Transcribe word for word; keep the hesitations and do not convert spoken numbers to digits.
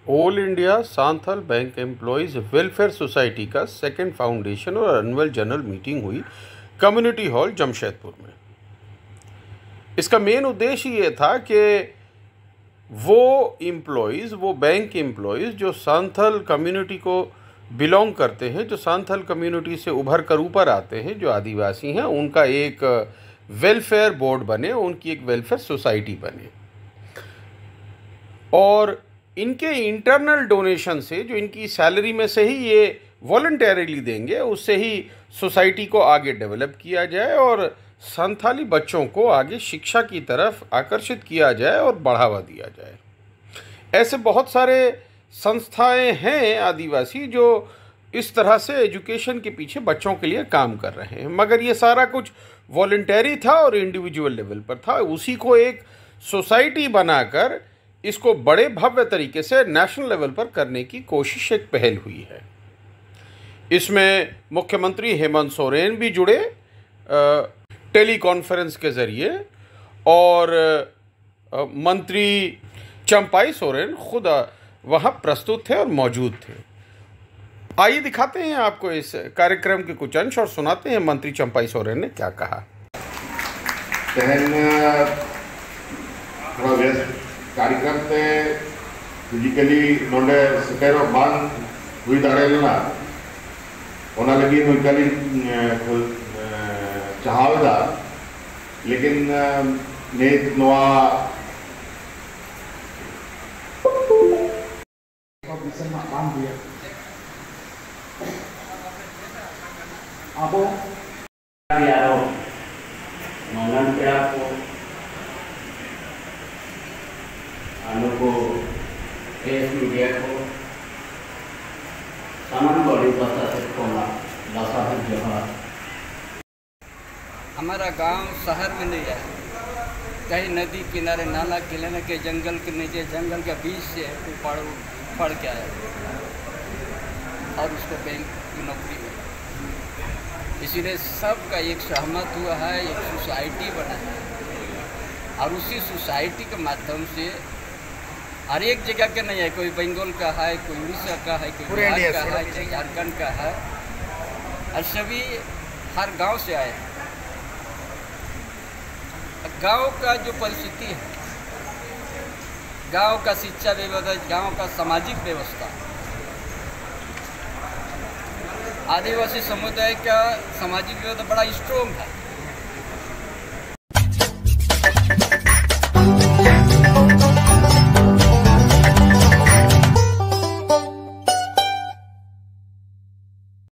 All India Santhal bank employees welfare society का second foundation और annual general meeting हुई community hall Jamshedpur में। इसका मेन उद्देश्य ये था कि वो एम्प्लॉयज़, वो बैंक एम्प्लॉयज़ जो सांथल कम्युनिटी को बिलोंग करते हैं, जो सांथल कम्युनिटी से उभर कर ऊपर आते हैं, जो आदिवासी हैं, उनका एक वेलफेयर बोर्ड बने, उनकी एक वेलफेयर सोसाइटी बने और इनके इंटरनल डोनेशन से, जो इनकी सैलरी में से ही ये वॉलंटरीली देंगे, उससे ही सोसाइटी को आगे डेवलप किया जाए और संथाली बच्चों को आगे शिक्षा की तरफ आकर्षित किया जाए और बढ़ावा दिया जाए। ऐसे बहुत सारे संस्थाएं हैं आदिवासी जो इस तरह से एजुकेशन के पीछे बच्चों के लिए काम कर रहे हैं, मगर ये सारा कुछ वॉलंटरी था और इंडिविजुअल लेवल पर था। उसी को एक सोसाइटी बनाकर इसको बड़े भव्य तरीके से नेशनल लेवल पर करने की कोशिश, एक पहल हुई है। इसमें मुख्यमंत्री हेमंत सोरेन भी जुड़े टेली कॉन्फ्रेंस के ज़रिए और आ, मंत्री चंपाई सोरेन खुद वहाँ प्रस्तुत थे और मौजूद थे। आइए दिखाते हैं आपको इस कार्यक्रम के कुछ अंश और सुनाते हैं मंत्री चंपाई सोरेन ने क्या कहा। कार्यक्रम ते फिजिकली नोडे सेटेरो बांग हुई दाड़ेलना ओना लगी नुकली चाहवदा, लेकिन नेत नोआ bisa makan dia. Abo Piaro Manan Piapo anu ko es media ko सामान बड़ी बता सकते हैं दशा जगह। हमारा गांव शहर में नहीं है, कहीं नदी किनारे नाला किनारे के जंगल के नीचे, जंगल के बीच से ऊपर पड़ के आया और उसको बैंक की नौकरी में, इसीलिए सबका एक सहमत हुआ है, एक सोसाइटी बना है और उसी सोसाइटी के माध्यम से हर एक जगह के नहीं है, कोई बंगाल का है, कोई उड़ीसा का है, कोई बिहार का है, कोई झारखंड का है, और सभी हर गांव से आए हैं। गांव का जो परिस्थिति है, गांव का शिक्षा व्यवस्था, गांव का सामाजिक व्यवस्था, आदिवासी समुदाय का सामाजिक व्यवस्था बड़ा स्ट्रोंग है।